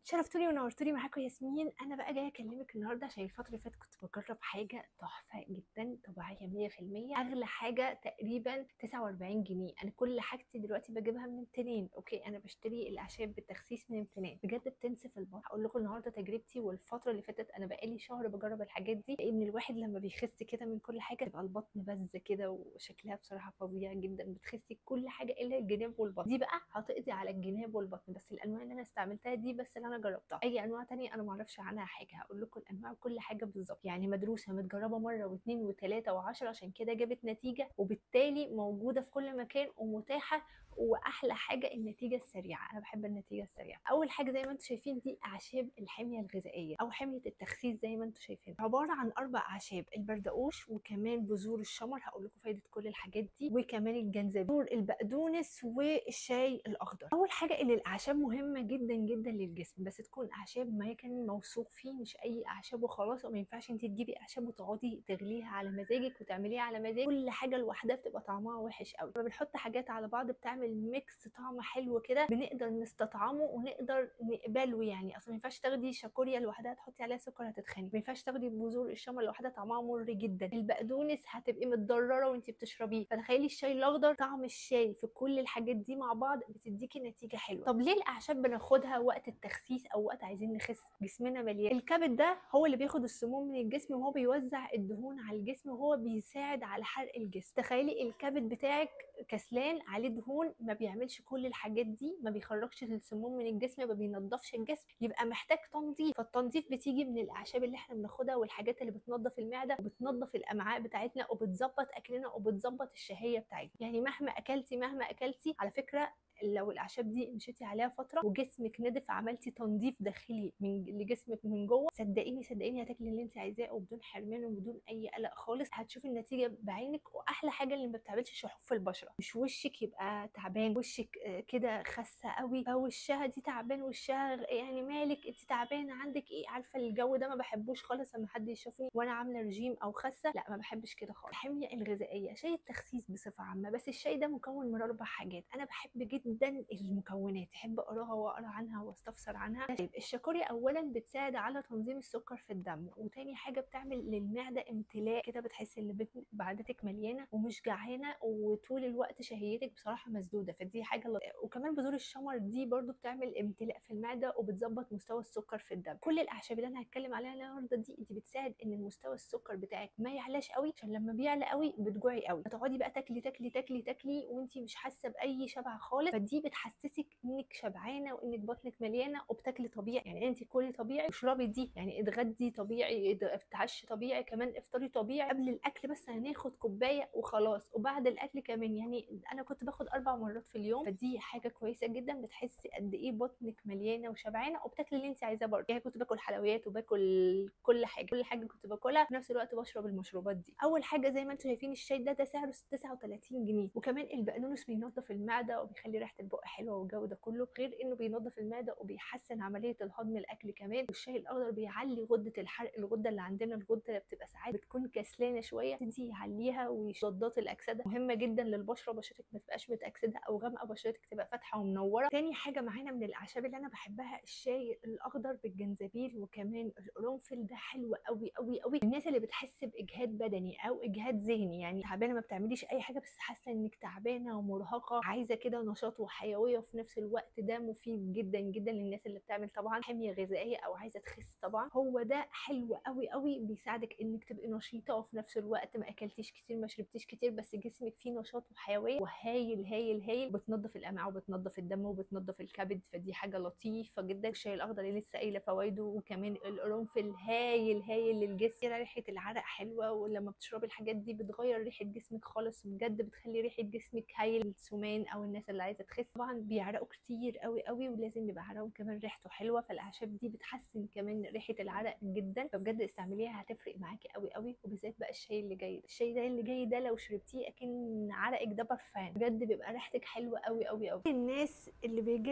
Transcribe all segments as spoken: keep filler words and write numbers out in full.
شرفتوني ونورتوني معاكم ياسمين. انا بقى جايه اكلمك النهارده عشان الفتره اللي فاتت كنت بجرب حاجه تحفه جدا، طبيعيه مية في المية. اغلى حاجه تقريبا تسعة واربعين جنيه. انا كل حاجتي دلوقتي بجيبها من امتنان. اوكي، انا بشتري الاعشاب بالتخسيس من امتنان، بجد بتنسف البطن. هقول لكم النهارده تجربتي، والفتره اللي فاتت انا بقالي شهر بجرب الحاجات دي، لان الواحد لما بيخس كده من كل حاجه تبقى البطن بز كده وشكلها بصراحه فظيع جدا. بتخسي كل حاجه الا الجناب والبطن. دي بقى هتقضي على الجناب والبطن، بس الانواع اللي انا استعملتها دي بس اللي انا جربتها. اي انواع تانية انا معرفش عنها حاجه. هقول لكم الانواع وكل حاجه بالظبط، يعني مدروسه متجربه مره واثنين وثلاثه وعشرة، عشان كده جابت نتيجه، وبالتالي موجوده في كل مكان ومتاحه. واحلى حاجه النتيجه السريعه، انا بحب النتيجه السريعه. اول حاجه زي ما انتم شايفين دي اعشاب الحميه الغذائيه او حميه التخسيس زي ما انتم شايفين، عباره عن اربع اعشاب: البردقوش، وكمان بذور الشمر، هقول لكم فايده كل الحاجات دي، وكمان الجنزبيل، البقدونس، والشاي الاخضر. اول حاجه ان الاعشاب مهمه جدا جدا للجسم، بس تكون اعشاب ما كان موثوق فيه، مش اي اعشاب وخلاص. وما ينفعش انت تجيبي اعشاب وتقعدي تغليها على مزاجك وتعمليها على مزاجك، كل حاجه لوحدها بتبقى طعمها وحش قوي. لما بنحط حاجات على بعض بتعمل ميكس طعم حلو كده، بنقدر نستطعمه ونقدر نقبله. يعني اصلا ما ينفعش تاخدي شاكوريا لوحدها تحطي عليها سكر هتتخني، ما ينفعش تاخدي بذور الشمر لوحدها طعمها مر جدا، البقدونس هتبقي متضرره وانت بتشربيه. فتخيلي الشاي الاخضر، طعم الشاي في كل الحاجات دي مع بعض بتديكي نتيجه حلوه. طب ليه الاعشاب بناخدها وقت التخسيس او وقت عايزين نخس؟ جسمنا مليان، الكبد ده هو اللي بياخد السموم من الجسم، وهو بيوزع الدهون على الجسم، وهو بيساعد على حرق الجسم. تخيلي الكبد بتاعك كسلان، عليه دهون، ما بيعملش كل الحاجات دي، ما بيخرجش السموم من الجسم، ما بينضفش الجسم، يبقى محتاج تنظيف. فالتنظيف بتيجي من الاعشاب اللي احنا بناخدها، والحاجات اللي بتنظف المعده وبتنظف الامعاء بتاعتنا وبتظبط اكلنا وبتظبط الشهيه بتاعتنا. يعني مهما اكلتي مهما اكلتي على فكره، لو الاعشاب دي مشيتي عليها فتره وجسمك ندف، عملتي تنظيف داخلي من لجسمك من جوه، صدقيني صدقيني هتاكلي اللي انت عايزاه وبدون حرمان وبدون اي قلق خالص. هتشوفي النتيجه بعينك. واحلى حاجه اللي ما بتعملش شحوف في البشره، مش وشك يبقى تعبان، وشك كده خاسه قوي، او وشها دي تعبان، وشها يعني مالك انت تعبانه عندك ايه؟ عارفه الجو ده ما بحبوش خالص لما حد يشوفني وانا عامله رجيم او خاسه، لا ما بحبش كده خالص. الحميه الغذائيه، شاي التخسيس بصفه عامه، بس الشاي ده مكون من اربع حاجات. انا بحب جدا المكونات، احب اقراها واقرا عنها واستفسر عنها. طيب الشاكوريا اولا بتساعد على تنظيم السكر في الدم، وتاني حاجه بتعمل للمعده امتلاء كده، بتحس ان معدتك مليانه ومش جعانه، وطول الوقت شهيتك بصراحه مسدوده، فدي حاجه لطيفه. وكمان بذور الشمر دي برضو بتعمل امتلاء في المعده وبتظبط مستوى السكر في الدم. كل الاعشاب اللي انا هتكلم عليها النهارده دي انت بتساعد ان المستوى السكر بتاعك ما يعلاش قوي، عشان لما بيعلى قوي بتجوعي قوي، هتقعدي بقى تاكلي تاكلي تاكلي تاكلي وانت مش حاسه باي شبع خالص. فدي بتحسسك انك شبعانه وانك بطنك مليانه وبتاكلي طبيعي. يعني انت كلي طبيعي واشربي دي، يعني اتغدي طبيعي، اتعشي طبيعي، كمان افطري طبيعي. قبل الاكل بس هناخد كوبايه وخلاص، وبعد الاكل كمان. يعني انا كنت باخد اربع مرات في اليوم، فدي حاجه كويسه جدا، بتحسي قد ايه بطنك مليانه وشبعانه وبتاكلي اللي انت عايزاه برضه. يعني كنت باكل حلويات وباكل كل حاجه، كل حاجه كنت باكلها، في نفس الوقت بشرب المشروبات دي. اول حاجه زي ما انتم شايفين الشاي ده ده سعره تسعة وتلاتين جنيه، وكمان البقدونس بينظف المعده وبيخلي ريحه البق حلوه والجو ده كله، غير انه بينظف المعده وبيحسن عمليه الهضم الاكل كمان. والشاي الاخضر بيعلي غده الحرق، الغده اللي عندنا، الغده بتبقى ساعات بتكون كسلانه شويه، تدي يعليها ويضادات الاكسده، مهمه جدا للبشره، بشرتك ما تبقاش متاكسده او غامقه، بشرتك تبقى فاتحه ومنوره. تاني حاجه معانا من الاعشاب اللي انا بحبها الشاي الاخضر بالجنزبيل، وكمان القرنفل، ده حلو قوي قوي قوي الناس اللي بتحس باجهاد بدني او اجهاد ذهني، يعني تعبانه ما بتعمليش اي حاجه بس حاسه انك تعبانه ومرهقه، عايزه كده نشاط وحيويه وفي نفس الوقت. ده مفيد جدا جدا للناس اللي بتعمل طبعا حميه غذائيه او عايزه تخس. طبعا هو ده حلو قوي قوي، بيساعدك انك تبقي نشيطه وفي نفس الوقت ما اكلتيش كتير ما شربتيش كتير، بس جسمك فيه نشاط وحيويه، وهايل هايل هايل. بتنظف الامعاء وبتنظف الدم وبتنظف الكبد، فدي حاجه لطيفه جدا. الشاي الاخضر اللي لسه قايله فوائده، وكمان القرنفل هايل هايل للجسم، ريحه العرق حلوه، ولما بتشربي الحاجات دي بتغير ريحه جسمك خالص، بجد بتخلي ريحه جسمك هايل. السمان او الناس اللي عايزه تخس طبعا بيعرقوا كتير قوي قوي، ولازم يبقى عرقهم كمان ريحته حلوه، فالاعشاب دي بتحسن كمان ريحه العرق جدا، فبجد استعمليها هتفرق معاكي قوي قوي. وبالذات بقى الشاي اللي جاي ده، الشاي ده اللي جاي ده لو شربتيه اكن عرقك ده برفان، بجد بيبقى ريحتك حلوه قوي قوي قوي. الناس اللي بيجي لها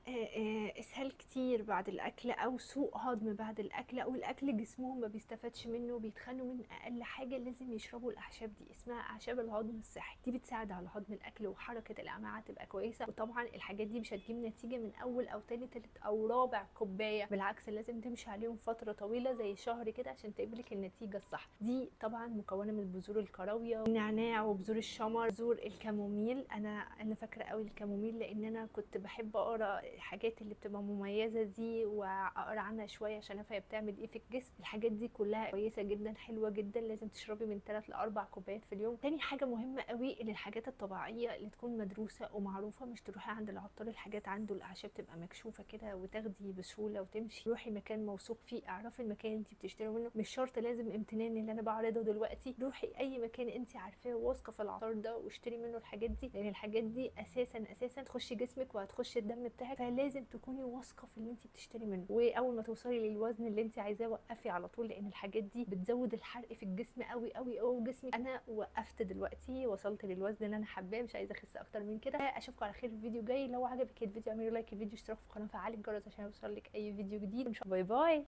آه، آه، اسهال كتير بعد الاكل او سوء هضم بعد الاكل او الاكل جسمهم ما بيستفادش منه، بيتخانوا من اقل حاجه لازم يشربوا الاعشاب دي، اسمها اعشاب الهضم الصحي. دي بتساعد على هضم الاكل وحركه الامعاء تبقى كويسه. وطبعا الحاجات دي مش هتجيب نتيجه من اول او تاني تالت او رابع كوبايه، بالعكس لازم تمشي عليهم فتره طويله زي شهر كده عشان تقبلك النتيجه الصح. دي طبعا مكونه من البذور الكراويه والنعناع وبذور الشمر، بذور الكاموميل. انا انا فاكره قوي الكاموميل لان انا كنت بحب اقرا الحاجات اللي بتبقى مميزه دي واقرا عنها شويه عشان افهم هي بتعمل ايه في الجسم. الحاجات دي كلها كويسه جدا، حلوه جدا، لازم تشربي من ثلاث ل أربعة كوبايات في اليوم. تاني حاجه مهمه قوي ان الحاجات الطبيعيه اللي تكون مدروسه ومعروفه، مش تروحي عند العطار الحاجات عنده الاعشاب تبقى مكشوفه كده وتاخدي بسهوله وتمشي. روحي مكان موثوق فيه، اعرفي المكان اللي انت بتشتري منه، مش شرط لازم امتنان اللي انا بعرضه دلوقتي. روحي اي مكان انت عارفاه واثقه في العطار ده واشتري منه الحاجات دي، لان الحاجات دي اساسا اساسا تخش جسمك وهتخش الدم بتاعك، فلازم تكوني واثقه في اللي انت بتشتري منه. واول ما توصلي للوزن اللي انت عايزاه وقفي على طول، لان الحاجات دي بتزود الحرق في الجسم قوي قوي قوي جسمك. انا وقفت دلوقتي، وصلت للوزن اللي انا حباه، مش عايزه اخس اكتر من كده. اشوفكم على خير في الفيديو جاي. لو عجبك الفيديو اعملي لايك الفيديو، اشتراك في القناه، فعلي الجرس عشان يوصلك اي فيديو جديد. باي باي.